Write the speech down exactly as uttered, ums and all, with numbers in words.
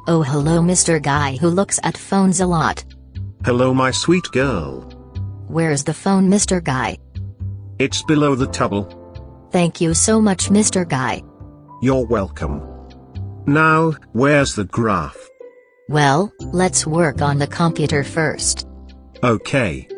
Oh hello Mister Guy who looks at phones a lot. Hello my sweet girl. Where's the phone Mister Guy? It's below the table. Thank you so much Mister Guy. You're welcome. Now, where's the graph? Well, let's work on the computer first. Okay.